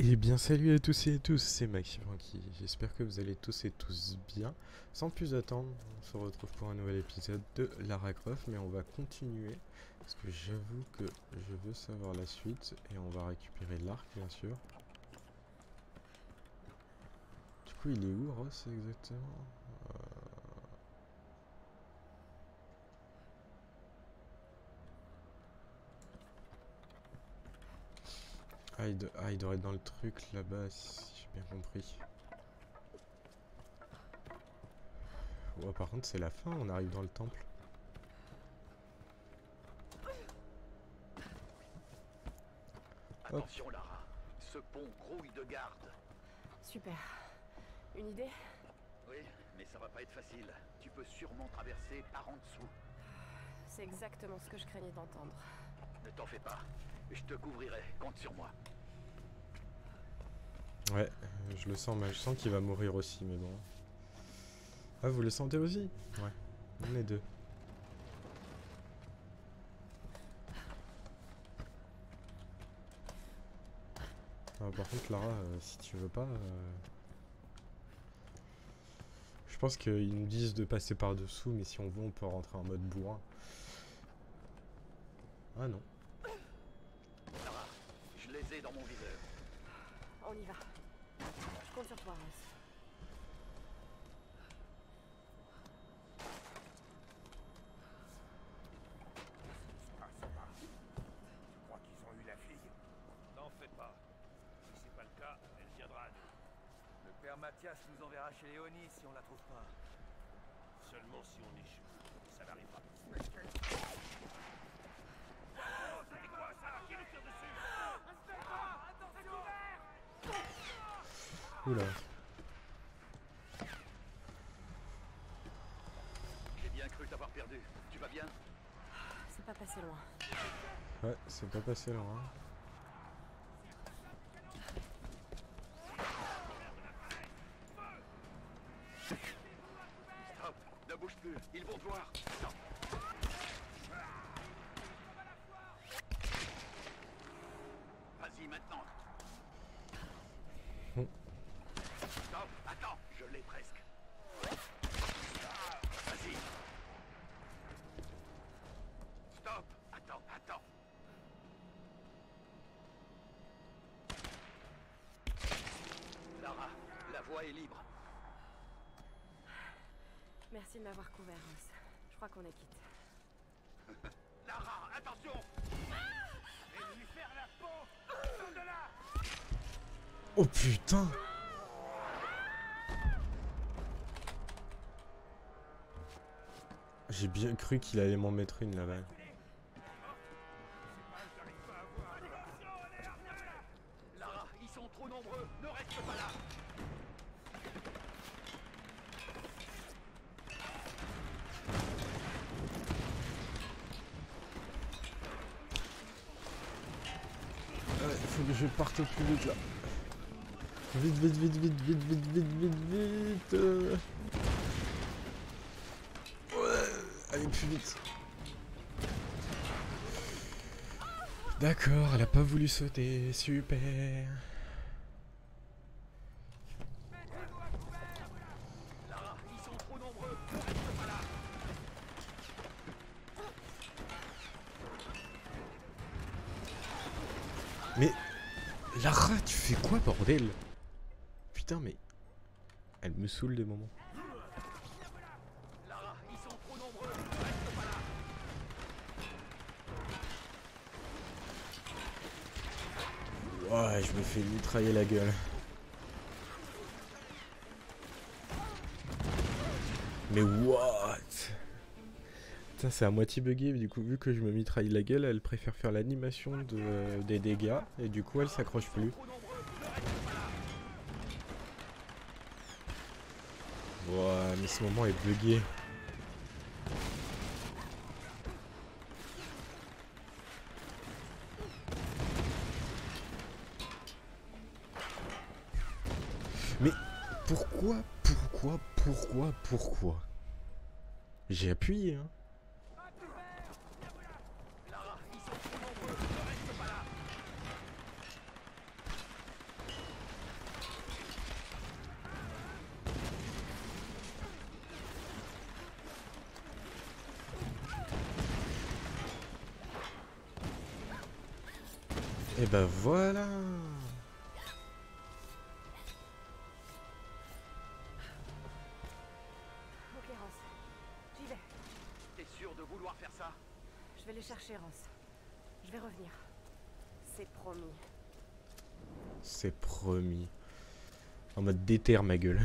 Eh bien salut à tous et à tous, c'est Max Francky, j'espère que vous allez tous et tous bien. Sans plus attendre, on se retrouve pour un nouvel épisode de Lara Croft, mais on va continuer, parce que j'avoue que je veux savoir la suite, et on va récupérer l'arc bien sûr. Du coup il est où Ross exactement? Il doit être dans le truc là-bas, si j'ai bien compris. Ouais, par contre c'est la fin, on arrive dans le temple. Hop. Attention Lara, ce pont grouille de garde. Super. Une idée? Oui, mais ça va pas être facile. Tu peux sûrement traverser par en dessous. C'est exactement ce que je craignais d'entendre. Ne t'en fais pas. Je te couvrirai, compte sur moi. Ouais, je le sens, mais je sens qu'il va mourir aussi, mais bon. Ah, vous le sentez aussi? Ouais, on est deux. Ah, par contre, Lara, si tu veux pas... Je pense qu'ils nous disent de passer par-dessous, mais si on veut, on peut rentrer en mode bourrin. Ah non. Lara, je les ai dans mon viseur. On y va. Je compte sur toi, Ross. Tu crois qu'ils ont eu la fille? N'en fais pas. Si c'est pas le cas, elle viendra à nous. Le père Mathias nous enverra chez Léonie si on la trouve pas. Seulement si on échoue. Ça n'arrivera pas. Oh, c'est quoi ça? Qui nous tire dessus? Restez-moi! Attention! Oula. J'ai bien cru t'avoir perdu. Tu vas bien? C'est pas passé loin. Ouais, c'est pas passé loin. Stop! Ne bouge plus, ils vont te voir. Stop! Vas-y maintenant. Stop! Attends, je l'ai presque. Vas-y. Stop! Attends. Lara, la voie est libre. Merci de m'avoir couvert, Ross. Je crois qu'on est quitte. Lara, attention! Et lui faire la peau! Sors de là! Oh putain! J'ai bien cru qu'il allait m'en mettre une là-bas. Lara, ils sont trop nombreux, ne reste pas là! Ouais, faut que je parte au plus vite là. Vite. Ouais, allez plus vite. D'accord, elle a pas voulu sauter, super. Lara, ils sont trop nombreux, ne reste pas là! Mais Lara, tu fais quoi bordel? Putain mais elle me saoule des moments. Lara, ils sont trop nombreux, ne reste pas là! Ouais, je me fais mitrailler la gueule. Mais what? Putain, c'est à moitié bugué, du coup, vu que je me mitraille la gueule, elle préfère faire l'animation des dégâts, et du coup, elle s'accroche plus. Ouais, mais ce moment est bugué. Mais pourquoi? J'ai appuyé, hein. Lara, ils sont trop nombreux, ne reste pas là! Et bah voilà. Ok, Ross. J'y vais. T'es sûr de vouloir faire ça? Je vais les chercher, Ross. Je vais revenir. C'est promis. C'est promis. En mode déterre ma gueule.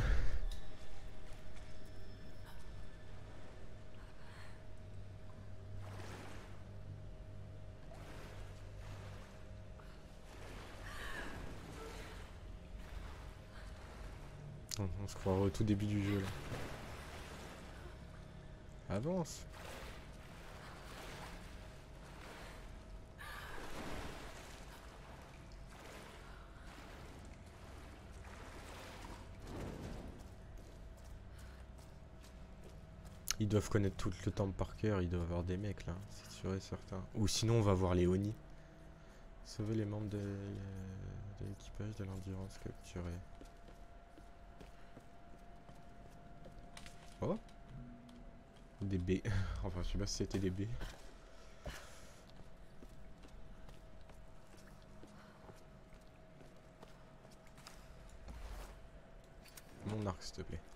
On se croirait au tout début du jeu là. Avance. Ils doivent connaître tout le temple par cœur, ils doivent avoir des mecs là, c'est sûr et certain. Ou sinon on va voir les Oni. Sauver les membres de l'équipage de l'endurance capturé. Oh, des B. Enfin je sais pas si c'était des B. Mon arc s'il te plaît.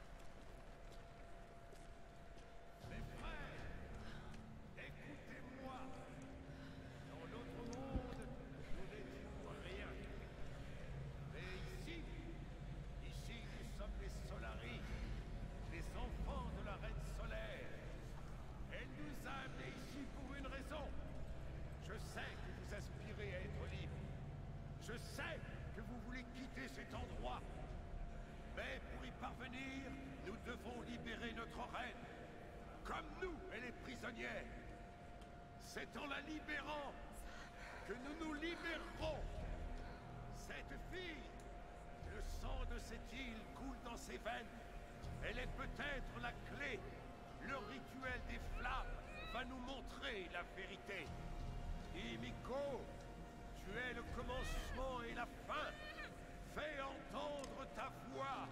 Je sais que vous voulez quitter cet endroit. Mais pour y parvenir, nous devons libérer notre reine. Comme nous, elle est prisonnière. C'est en la libérant que nous nous libérerons. Cette fille, le sang de cette île coule dans ses veines. Elle est peut-être la clé. Le rituel des flammes va nous montrer la vérité. Himiko, tu es le commencement et la fin. Fais entendre ta voix.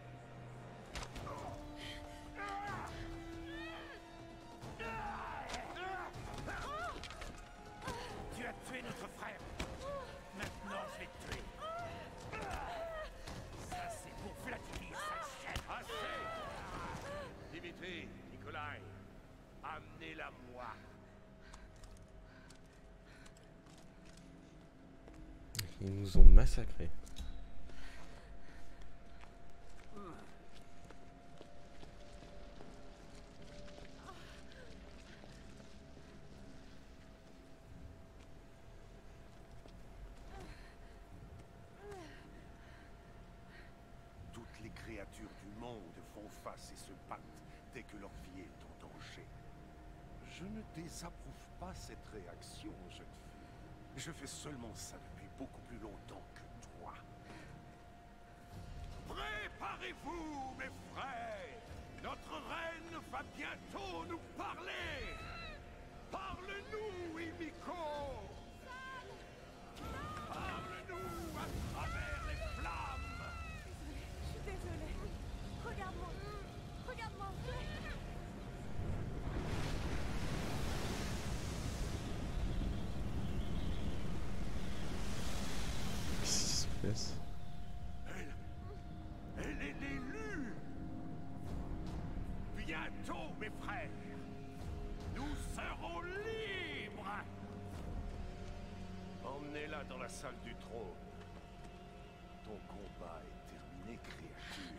Tu as tué notre frère. Maintenant, je vais te tuer. Ça, c'est pour Vladimir, cette chaîne. Assez. Dimitri, Nikolai, amenez-la moi. Ils nous ont massacrés. Toutes les créatures du monde font face et se battent dès que leur vie est en danger. Je ne désapprouve pas cette réaction, jeune fille. Je fais seulement ça depuis beaucoup plus longtemps que toi. Préparez-vous, mes frères! Notre reine va bientôt nous parler! Parle-nous, Himiko! Parle-nous à travers les flammes! Je suis désolée. Regarde-moi. Regarde-moi. Qu'est-ce qui se passe? Elle est l'élue! Bientôt, mes frères, nous serons libres! Emmenez-la dans la salle du trône. Ton combat est terminé, créature.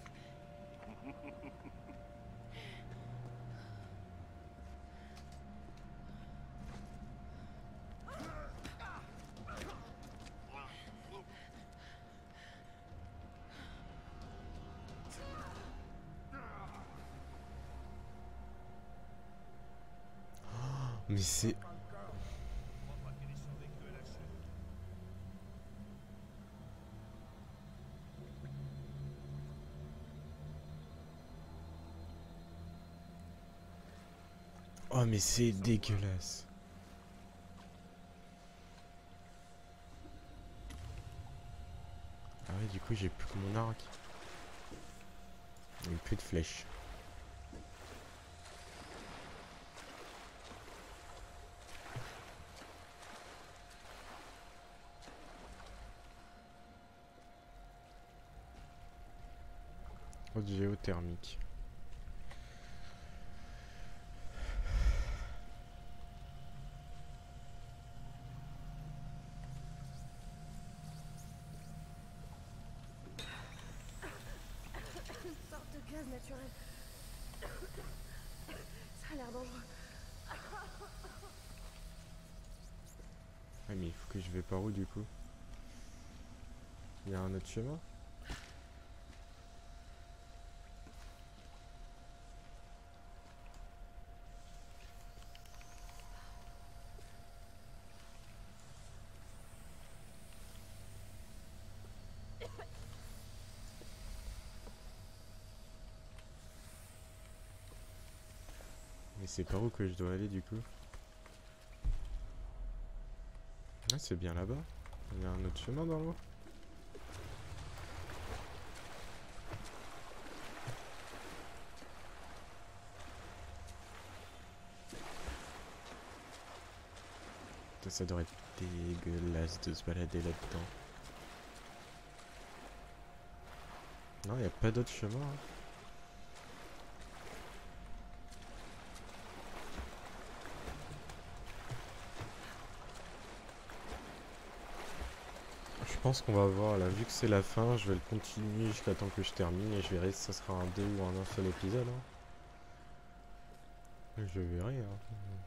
Mais c'est... Oh mais c'est dégueulasse. Ah ouais, du coup j'ai plus que mon arc. Et plus de flèches. Grotte géothermique. Une sorte de gaz naturel. Ça a l'air dangereux. Ah mais il faut que je vais par où du coup? Il y a un autre chemin? Mais c'est par où que je dois aller du coup? Ah c'est bien là-bas. Il y a un autre chemin dans l'eau. Ça devrait être dégueulasse de se balader là-dedans. Non, il n'y a pas d'autre chemin. Hein. Je pense qu'on va voir là, vu que c'est la fin, je vais le continuer jusqu'à temps que je termine et je verrai si ça sera un 2 ou un seul épisode. Hein. Je verrai. Hein.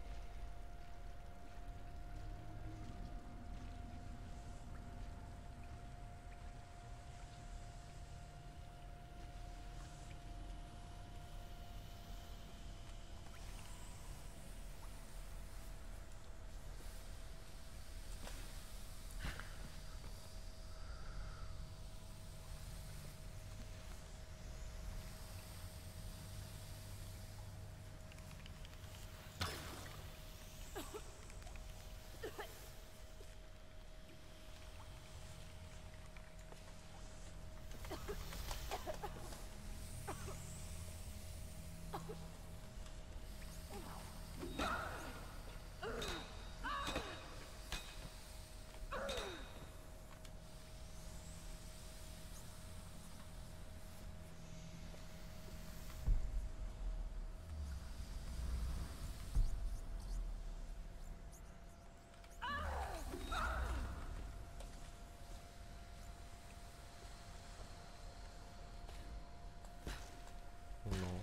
Non.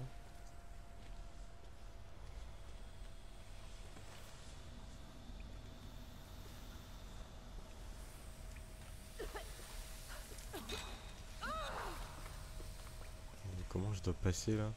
Mais comment je dois passer là?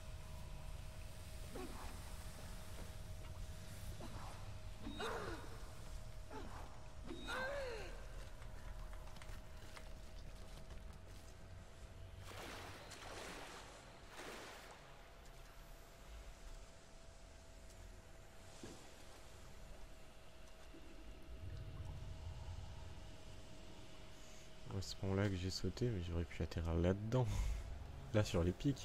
À ce moment-là que j'ai sauté, mais j'aurais pu atterrir là-dedans. Là sur les pics.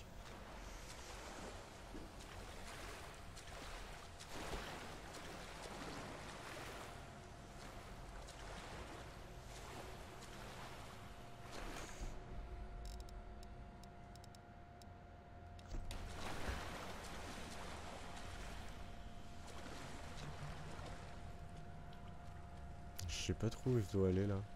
Je sais pas trop où je dois aller là.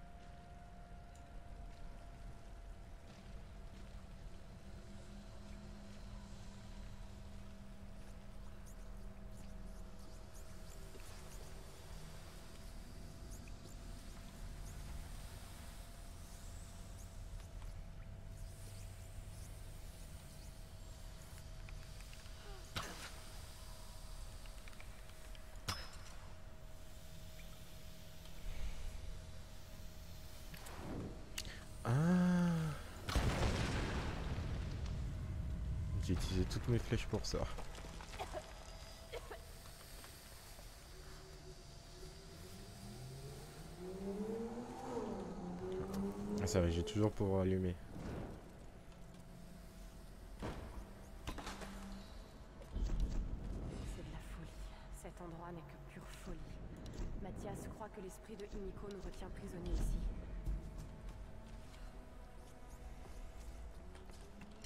Ah, j'ai utilisé toutes mes flèches pour ça. Ah ça va, j'ai toujours pour allumer. C'est de la folie. Cet endroit n'est que pure folie. Mathias croit que l'esprit de Himiko nous retient prisonniers ici.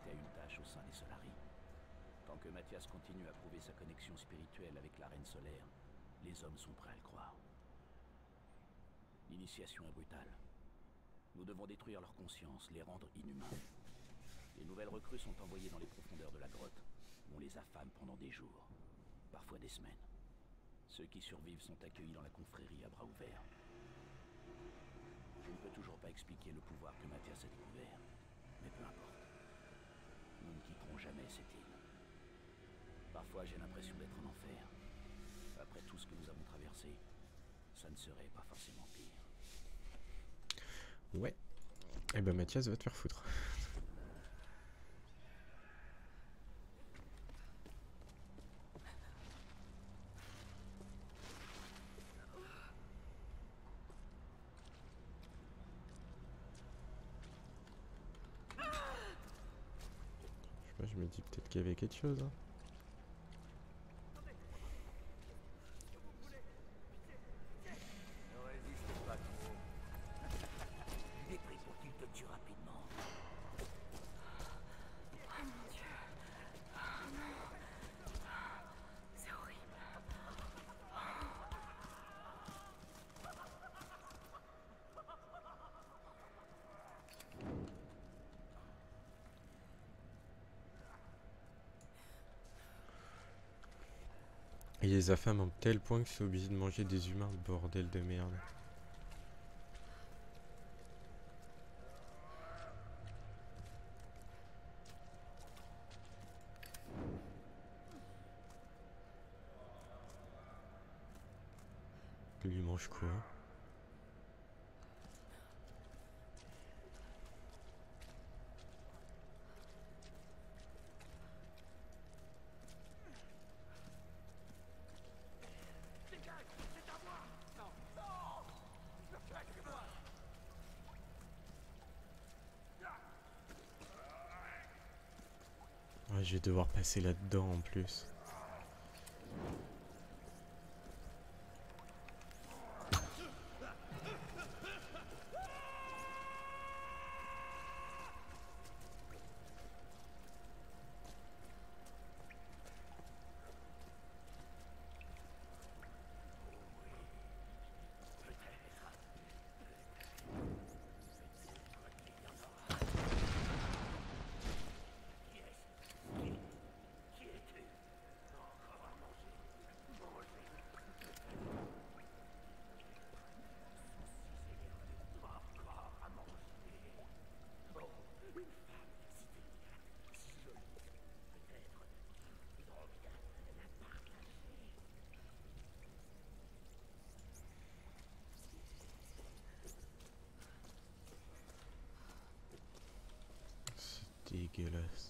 affecté à une tâche au sein des Solari. Tant que Mathias continue à prouver sa connexion spirituelle avec la Reine Solaire, les hommes sont prêts à le croire. L'initiation est brutale. Nous devons détruire leur conscience, les rendre inhumains. Les nouvelles recrues sont envoyées dans les profondeurs de la grotte, où on les affame pendant des jours, parfois des semaines. Ceux qui survivent sont accueillis dans la confrérie à bras ouverts. Je ne peux toujours pas expliquer le pouvoir que Mathias a découvert, mais peu importe. Nous ne quitterons jamais cette île. Parfois j'ai l'impression d'être en enfer. Après tout ce que nous avons traversé, ça ne serait pas forcément pire. Ouais. Eh ben Mathias va te faire foutre. Je sais pas, je me dis peut-être qu'il y avait quelque chose. Hein. Ne résiste pas trop. J'ai pris pour qu'il te tue rapidement. Oh mon Dieu. Oh non. C'est horrible. Il les affame à un tel point qu'ils sont obligés de manger des humains, bordel de merde. Il lui mange quoi? Ouais, je vais devoir passer là-dedans en plus. Dégueulasse.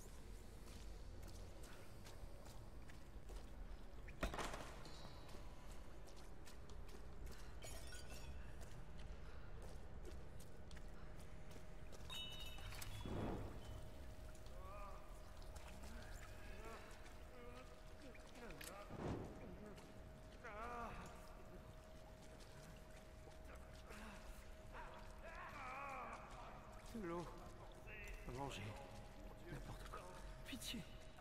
De l'eau. À manger. N'importe quoi. Pitié.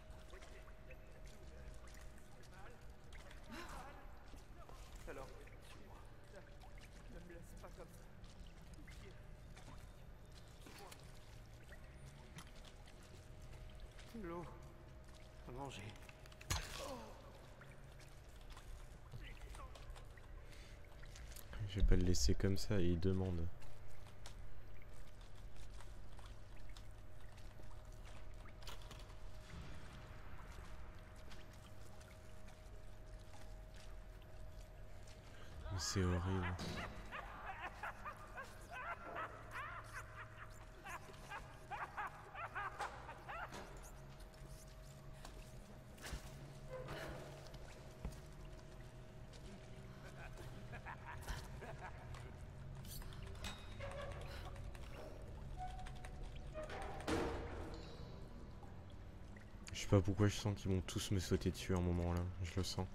Alors, suis-moi. Ne me laisse pas comme ça. Pitié. Suis-moi. De l'eau. À manger. Je vais pas le laisser comme ça, il demande. C'est horrible. Je sais pas pourquoi je sens qu'ils vont tous me sauter dessus à un moment là, je le sens.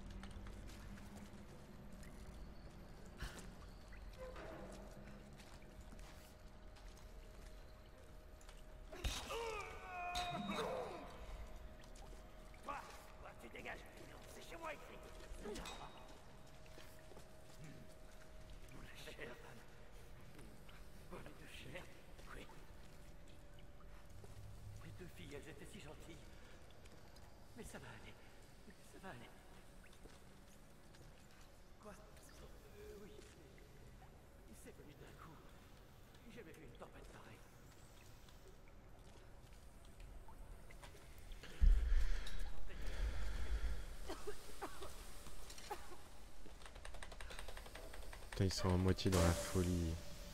qu'elles étaient si gentilles. Mais ça va aller. Ça va aller. Quoi? Oui. C'est venu d'un coup. J'ai jamais vu une tempête pareille. Putain, ils sont à moitié dans la folie.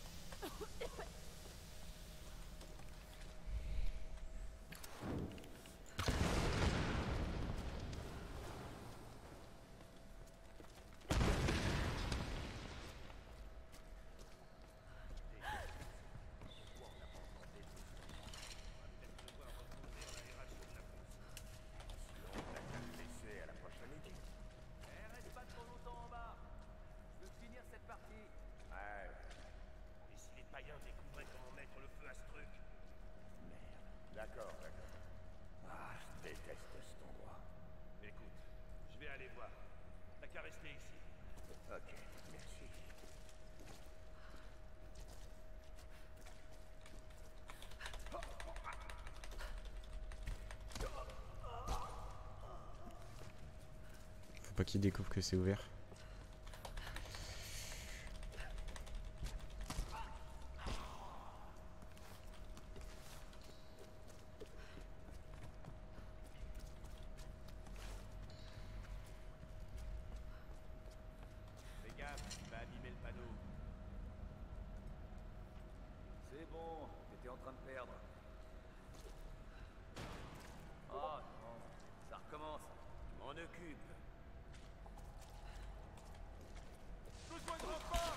D'accord, d'accord. Ah, je déteste cet endroit. Écoute, je vais aller voir. T'as qu'à rester ici. Ok, merci. Faut pas qu'ils découvrent que c'est ouvert. Fais gaffe, tu vas abîmer le panneau. C'est bon, t'étais en train de perdre. Oh non, ça recommence. Je m'en occupe. Besoin de renfort!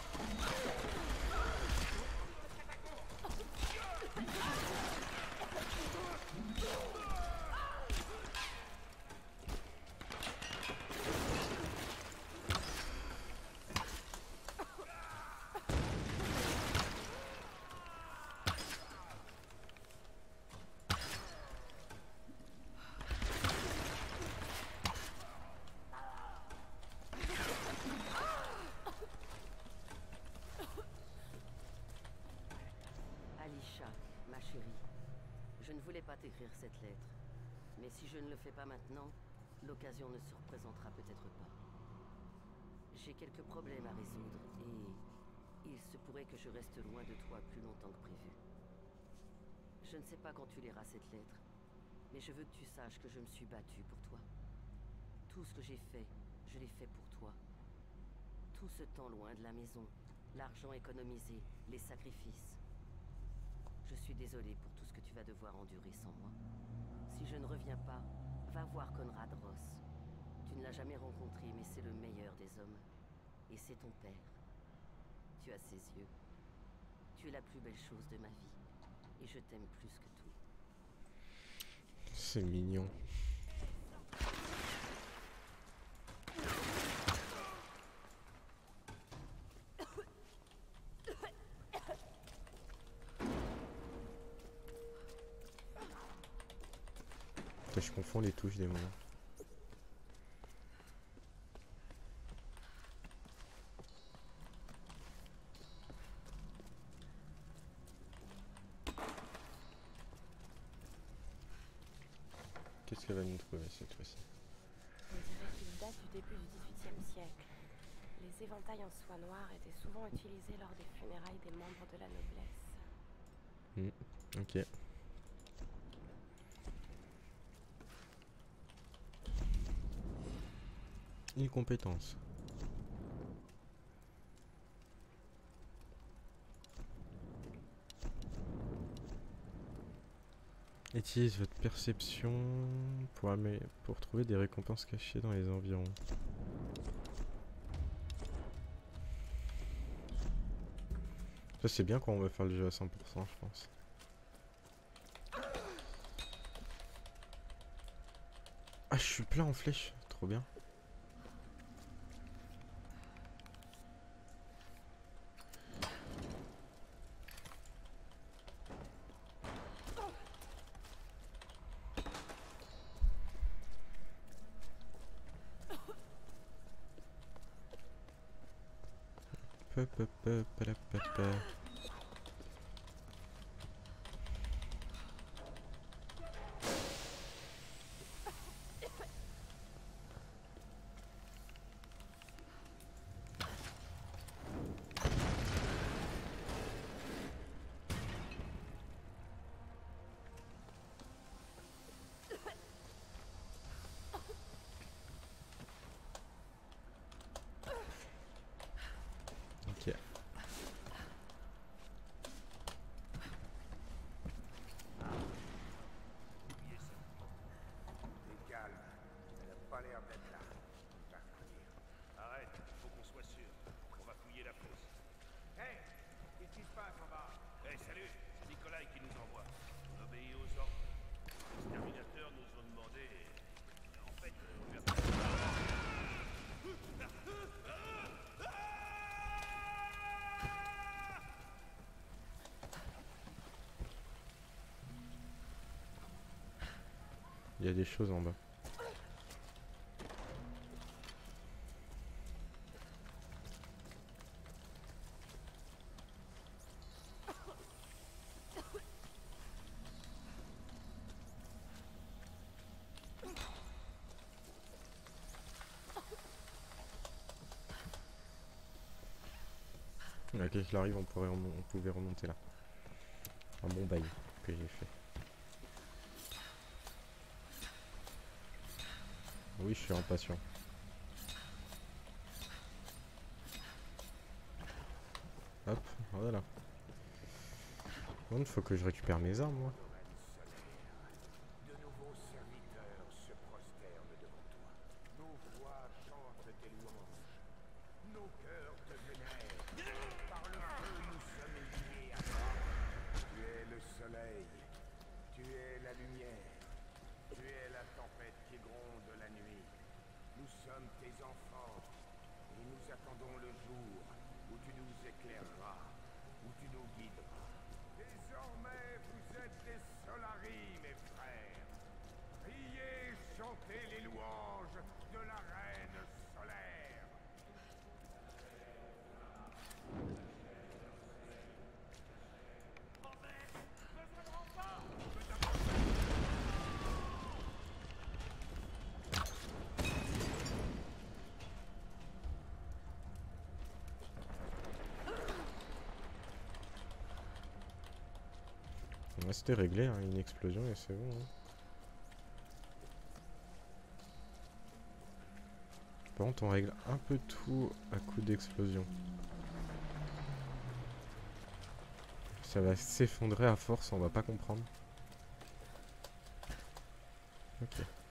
Alisha, ma chérie, je ne voulais pas t'écrire cette lettre, mais si je ne le fais pas maintenant, l'occasion ne se représentera peut-être pas. J'ai quelques problèmes à résoudre et il se pourrait que je reste loin de toi plus longtemps que prévu. Je ne sais pas quand tu liras cette lettre, mais je veux que tu saches que je me suis battue pour toi. Tout ce que j'ai fait, je l'ai fait pour toi. Tout ce temps loin de la maison, l'argent économisé, les sacrifices. Je suis désolée pour tout ce que tu vas devoir endurer sans moi. Si je ne reviens pas, va voir Conrad Ross. Tu ne l'as jamais rencontré, mais c'est le meilleur des hommes. Et c'est ton père. Tu as ses yeux. Tu es la plus belle chose de ma vie. Et je t'aime plus que tout. C'est mignon. Putain, je confonds les touches des moments. Qu'est-ce qu'elle va nous trouver cette fois-ci? On dirait qu'il date du début du XVIIIe siècle. Les éventails en soie noire étaient souvent utilisés lors des funérailles des membres de la noblesse. Ok. Une compétence. Utilise votre perception pour trouver des récompenses cachées dans les environs. Ça c'est bien quand on va faire le jeu à 100%, je pense. Ah, je suis plein en flèches, trop bien. Il y a des choses en bas. Ok, qu'il arrive, on pouvait remonter là. Un bon bail que j'ai fait. Oui, je suis impatient. Hop, voilà. Bon, il faut que je récupère mes armes, moi. De nouveaux serviteurs se prosternent devant toi. Nos voix chantent tes louanges. Nos cœurs te vénèrent. Par le feu, nous sommes liés à toi. Tu es le soleil. Tu es la lumière. Tu es la tempête qui gronde la nuit. Nous sommes tes enfants. Et nous attendons le jour où tu nous éclaireras, où tu nous guideras. Désormais, vous êtes des Solari, mes frères. Priez, chantez les louanges de la reine solaire. Ouais, c'était réglé, hein, une explosion et c'est bon. Hein. Par contre, on règle un peu tout à coup d'explosion. Ça va s'effondrer à force, on va pas comprendre. Ok.